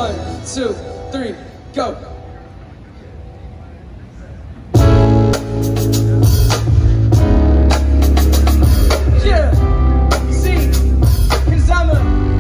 1, 2, 3, go. Yeah, see, cause I'ma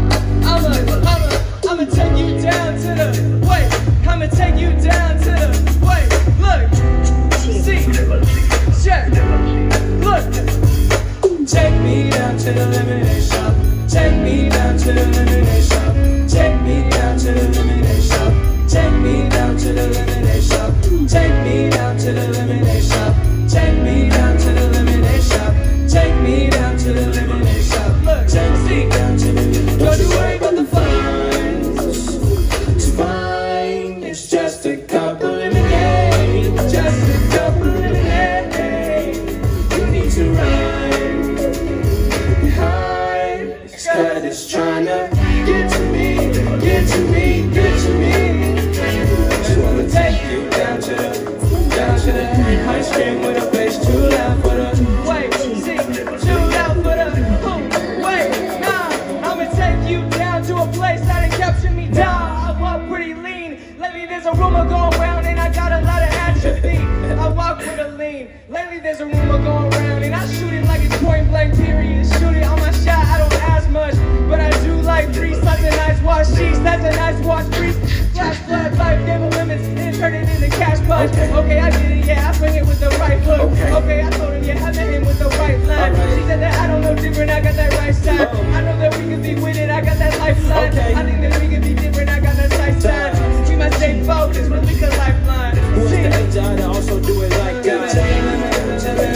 take you down to the, wait, I'ma take you down to the, wait, look, see, check, look, take me down to the lemonade shop, take me down to the lemonade shop, take me down to the lemonade shop, take me down to the lemonade shop, take me down to the lemonade shop, take me down to the lemonade shop, take me down to the lemonade shop, look, take me down to the lemonade shop. Don't you worry about the fines, it's fine, it's just a cup of lemonade, just a cup of lemonade, you need to ride behind, this cat is trying to get to me, get to me, get to me. Just wanna take you down to the ice cream with a face too loud for the, wait, see, too loud for the, wait, nah, I'ma take you down to a place that'll capture me down. I walk pretty lean, lately there's a rumor going around and I got a lot of atrophy. I walk with a lean, lately there's a rumor going around and I shoot it like it's point blank period. Shoot it on my shot, I don't ask much, but I do like three, such a nice wash sheets, that's a nice wash crease. Flash flood, life never limits, and turn it into cash punch. Okay, I did it, yeah, I swing it with the right hook. Okay, I told her, yeah, I met him with the right line. She said that I don't know different, I got that right side. I know that we could be with it, I got that lifeline. I think that we could be different, I got that sight sign. We must stay focused, really good lifeline. Who's the agent to also do it like that? Take me down to the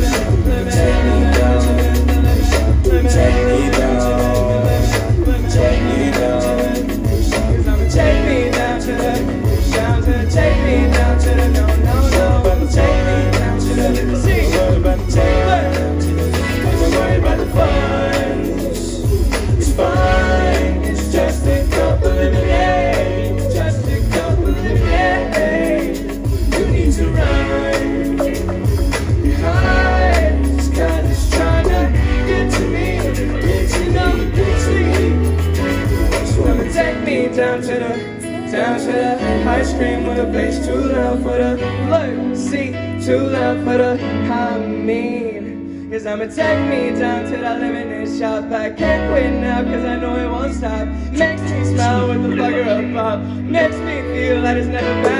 no, no, no. Take me down to the, see, look, don't worry about the fines, it's fine, it's just a cup of lemonade, just a cup of lemonade, you need to ride behind, this guy is trying to get to me, get to me, get to me, just wanna take me down to the ice cream with a bass too loud for the, look, see, too loud for the, I mean, cause I'ma take me down to that lemonade shop. I can't quit now cause I know it won't stop. Makes me smile with the bugger up pop, makes me feel like it's never back.